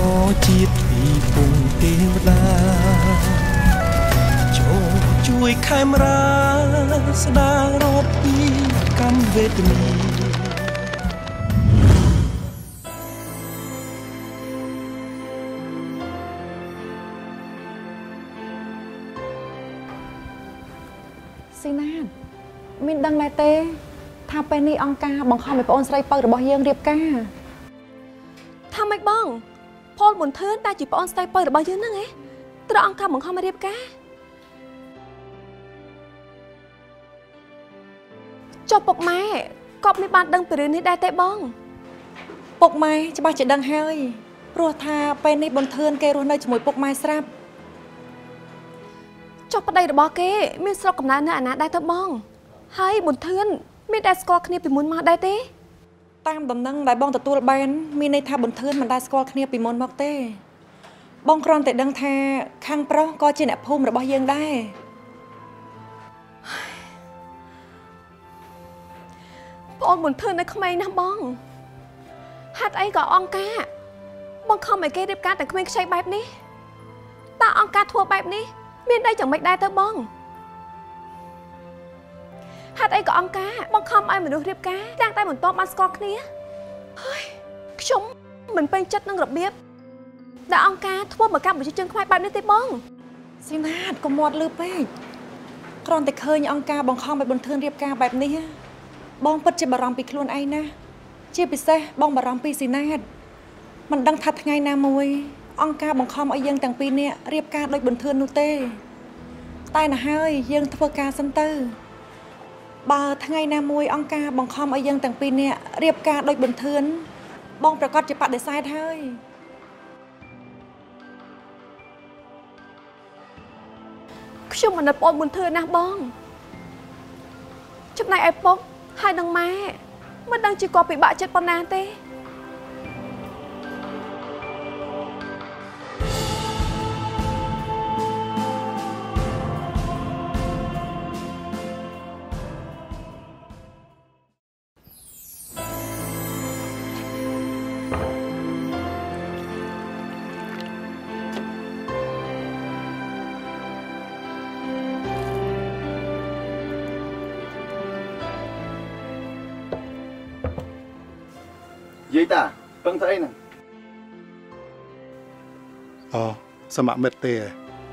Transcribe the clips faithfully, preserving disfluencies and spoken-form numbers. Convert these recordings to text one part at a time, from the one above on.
ជាតិពីពងទេវតាចូលជួយខេមរាស្ដាររត់ពីកម្មវេទនាស៊ីណាតមានដឹងដែរទេថាពេលនេះអង្គការបង្ខំឲ្យប្អូនស្រីពៅរបស់យើងរៀបការថាម៉េចបងផលមុនធឿនតែជាប្អូនស្រីពៅរបស់យើងហ្នឹងឯងត្រូវអង្គការបង្ខំឲ្យរៀបការចុះពុកម៉ែក៏មិនបានដឹងពីរឿងនេះដែរទេបងពុកម៉ែច្បាស់ជាដឹងហើយព្រោះថាពេលនេះបុនធឿនគេរស់នៅជាមួយពុកម៉ែស្រាប់ចុះប្តីរបស់គេមានស្រុកកំណើតនៅអាណាដែរទៅបងហើយបុនធឿនមានតែស្គាល់គ្នាពីមុនមកដែរទេតាមដំណឹងដែលបងទទួលបានមានន័យថាបុនធឿនមិនដែលស្គាល់គ្នាពីមុនមកទេបងគ្រាន់តែដឹងថាខាងប្រុសក៏ជាអ្នកភូមិរបស់យើងដែរប្អូនបុនធឿននៅក្មេងណាស់បងហេតុអីក៏អង្គការបងខំឲ្យគេរៀបការតែក្មេងខ្ចីបែបនេះតើអង្គការធ្វើបែបនេះមានន័យយ៉ាងម៉េចដែរទៅបងហេតុអីក៏អង្គការបងខំឲ្យមនុស្សរៀបការទាំងតែមិនទាន់បានស្គាល់គ្នាហើយខ្ញុំមិនពេញចិត្តនឹងរបៀបដែលអង្គការធ្វើមកកម្មប្រជាជនខ្មែរបែបនេះទេបងស៊ីណាតកុំមាត់លឺពេកគ្រាន់តែឃើញអង្គការបង្ខំឲ្យបុនធឿនរៀបការបែបនេះបងពិតជាបារម្ភពីខ្លួនឯងណាជាពិសេសបងបារម្ភពីស៊ីណាតមិនដឹងថាថ្ងៃណាមួយអង្គការបង្ខំឲ្យយើងទាំងពីរនាក់រៀបការដោយបុនធឿននោះទេតែណាហើយយើងធ្វើការសិនទៅបើថ្ងៃណាមួយអង្គការបង្ខំឲ្យយើងទាំងពីរនាក់រៀបការដោយបុនធឿនបងប្រកាសជាបដិសេធហើយខ្ញុំមិននឹកប្អូនបុនធឿនណាស់បងចំណែកឯពុកហើយនឹងម៉ែមិនដឹងជាគាត់ពិបាកចិត្តប៉ុណ្ណាទេយាយតាពឹងទៅអីហ្នឹងអូសមមិត្តទេ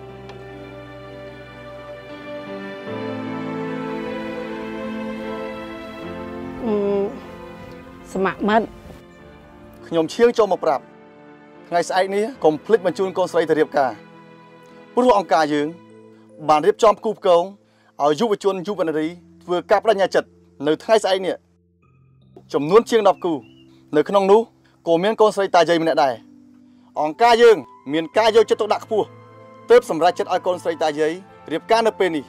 អឺសមមិត្តខ្ញុំឈៀងចូលមកប្រាប់ថ្ងៃស្អែកនេះកុំភ្លេចបញ្ជូនកូនស្រីទៅរៀបការព្រោះអង្គការយើងបានរៀបចំផ្គូផ្គងឲ្យយុវជនយុវនារីធ្វើការបដិញ្ញាចិត្តនៅថ្ងៃស្អែកនេះចំនួនជាងដប់គូនៅក្នុងនោះក៏មានកូនស្រីតាយាយម្នាក់ដែរអង្គការយើងមានការយកចិត្តទុកដាក់ខ្ពស់ទើបសម្រេចចិត្តឲ្យកូនស្រីតាយាយរៀបការនៅពេលនេះ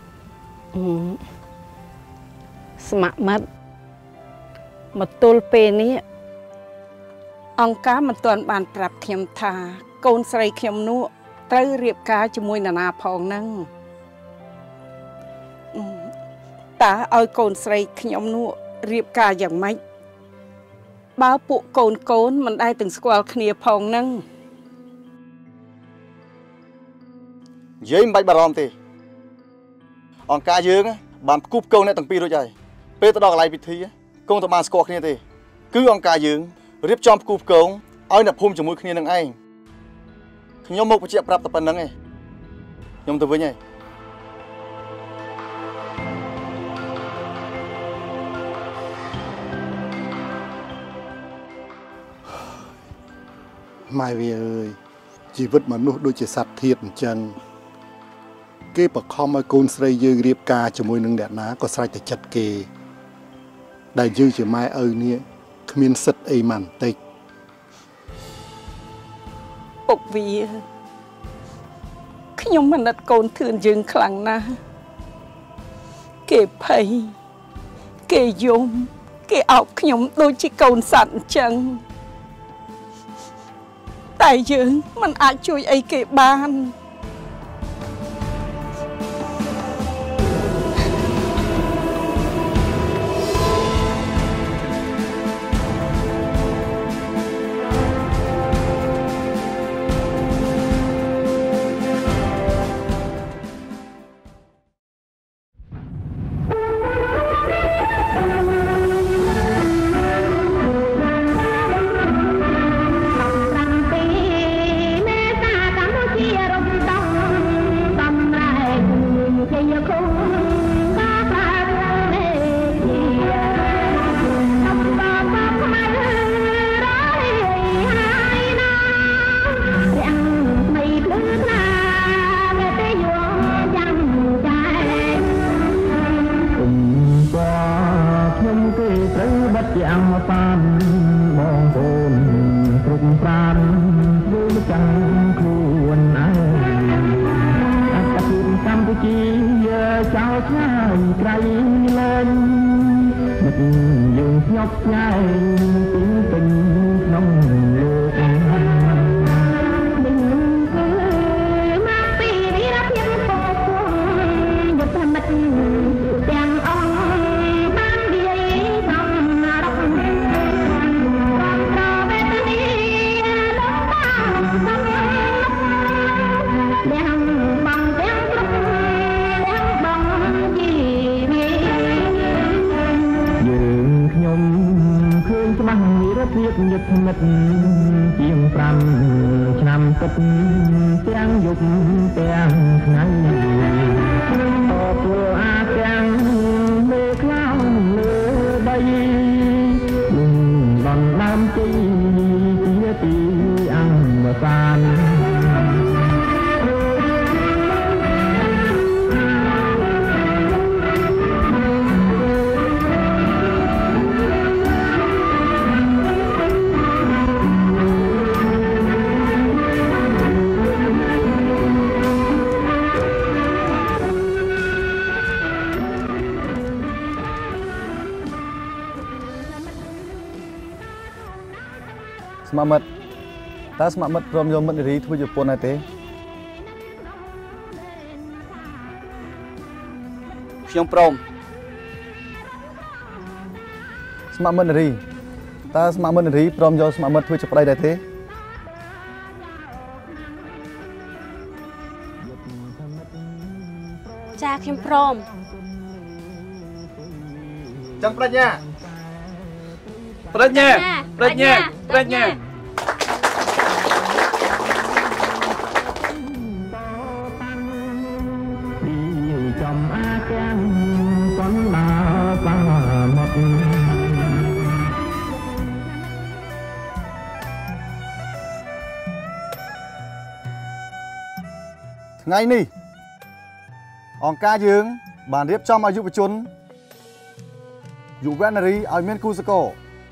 សមមិត្តមកទល់ពេលនេះអង្គការមិនទាន់បានប្រាប់ខ្ញុំថាកូនស្រីខ្ញុំនោះត្រូវរៀបការជាមួយនរណាផងហ្នឹងតើឲ្យកូនស្រីខ្ញុំនោះរៀបការយ៉ាងម៉េចបើពួកកូនកូនមិនដែលទាំងស្គាល់គ្នាផងហ្នឹងយាយមិនបាច់បារម្ភទេអង្គការយើងបានផ្គូផ្គងអ្នកទាំងពីររួចហើយពេលទៅដល់កន្លែងពិធីគង់តែបានស្គាល់គ្នាទេគឺអង្គការយើងរៀបចំផ្គូផ្គងឲ្យអ្នកភូមិជាមួយគ្នានឹងឯងខ្ញុំមកបញ្ជាក់ប្រាប់តែប៉ុណ្្នឹងឯងខ្ញុំទៅវិញហើយម៉ែវាអើយជីវិតមនុស្សដូចជាសត្វធាតុអញ្ចឹងគេបខំឲ្យកូនស្រីយើងរៀបការជាមួយនឹងអ្នកណាក៏ស្រេចតែចិត្តគេដែលយើងជាម៉ែឪនេះគ្មានសិទ្ធអីម៉ាន់តិចពុកវាខ្ញុំមិនណិតកូនធឿនយើងខ្លាំងណាស់គេភ័យគេយំគេអោបខ្ញុំដូចជាកូនសត្វអញ្ចឹងតែយើងមិនអាចជួយអីគេបានបានបងប្អូនគ្រប់ប្រានធ្វើចាំខ្លួនឯងអត្តភាពកម្ពុជាចោលឆ្ងាយក្រៃលែងនឹកយើងស្ញប់ស្ញែងពីពេញក្នុងលោកភាពញឹកមិត្តជាងប្រាំឆ្នាំទឹកទាំងយប់ទាំងថ្ងៃតពលអាទាំងលើខ្លោងលើដីដំណាំទីជាទីអង្គសានស្មាមិត្តតើស្មាមិត្តព្រមយកមិត្តនារីធ្វើជាប្រពន្ធដែរទេខ្ញុំព្រមស្មាមិត្តនារីតើស្មាមិត្តនារីព្រមយកស្មាមិត្តធ្វើជាប្តីដែរទេចាខ្ញុំព្រមចង់ប្រាជ្ញាប្រាជ្ញាប្រាជ្ញាប្រាជ្ញាចំអាទាំងប៉ុនណាបាមកថ្ងៃនេះអង្គការយើងបានរៀបចំឲ្យយុវជនយុវនារីឲ្យមានគូសកល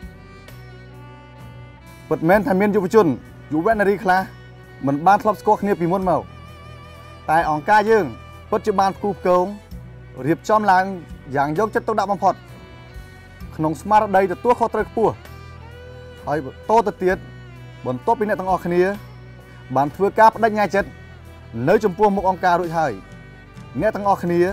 ពិតមែនថាមានយុវជនយុវនារីខ្លះមិនបានធ្លាប់ស្គាល់គ្នាពីមុនមកតែអង្គការយើងពិតជាបានគូផ្គងរៀបចំឡើងយ៉ាងយកចិត្តទុកដាក់បំផុតក្នុងស្មារតីទទួលខុសត្រូវខ្ពស់ហើយតទៅទៀតបន្ទាប់ពីអ្នកទាំងអស់គ្នាបានធ្វើការបដិញ្ញាចិត្តនៅចំពោះមុខអង្គការរួចហើយអ្នកទាំងអស់គ្នា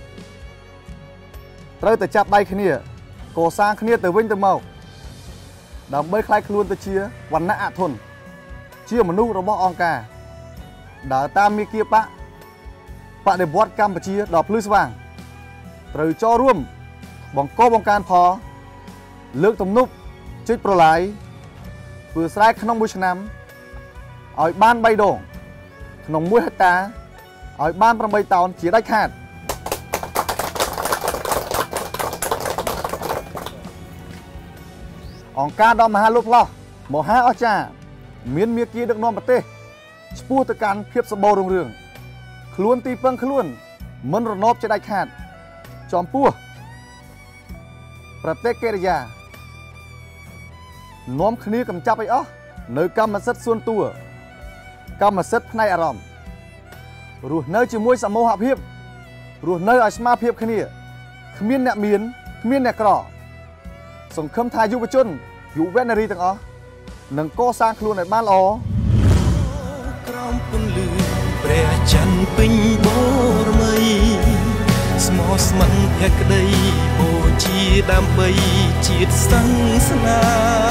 ត្រូវតែចាប់ដៃគ្នាកសាងគ្នាទៅវិញទៅមកដើម្បីខ្លាយខ្លួនទៅជាវណ្ណៈអធនជាមនុស្សរបស់អង្គការដើរតាមមាគ៌ាបកបដិវត្តកម្ពុជាដ៏ភ្លឺស្វាងត្រូវចូលរួមបង្កបង្កើនផលលើកទំនប់ជិះប្រឡាយធ្វើស្រែក្នុងមួយឆ្នាំឲ្យបានបីដងក្នុងមួយហិកតាឲ្យបានប្រាំបីតោនជាដាច់ខាតអង្គការដ៏មហាលោកផ្លោះមហាអស្ចារ្យមានមាគ៌ាដឹកនាំប្រទេសឆ្ពោះទៅកាន់ភាពសម្បូររុងរឿងខ្លួនទីពឹងខ្លួនមិនរណបជាដាច់ខាតចំពោះប្រទេសកេរិយានាំគ្នាកំចាប់ឲ្យអស់នៅកម្មសិទ្ធិសួនតួកម្មសិទ្ធិផ្នែកអារម្មណ៍រស់នៅជាមួយសមូហភាពរស់នៅឲ្យស្មើភាពគ្នាគ្មានអ្នកមានគ្មានអ្នកក្រសង្ឃឹមថាយុវជនយុវនារីទាំងអស់នឹងកសាងខ្លួនឲ្យបានល្អក្រោមពន្លឺព្រះច័ន្ទពេញបូរមីស្មោះស្ម័គ្រភក្តីបូជាដើម្បីជាតិសាសនា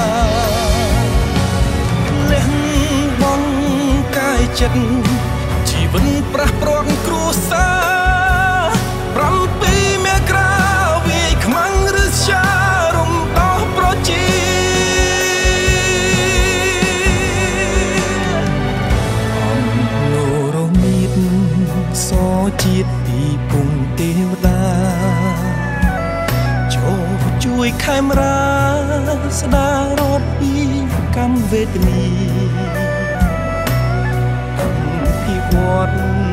លះបង់កាយចិត្តជីវិតប្រះព្រាត់គ្រួសារប្រាំពីមេក្រាវាយខ្មាំងឬជារំដោះប្រជាសជាតិពីពងទេវតាចូលជួយខេមរាស្ដាររត់ពីកម្មវេទនីភិវឌ្ឍ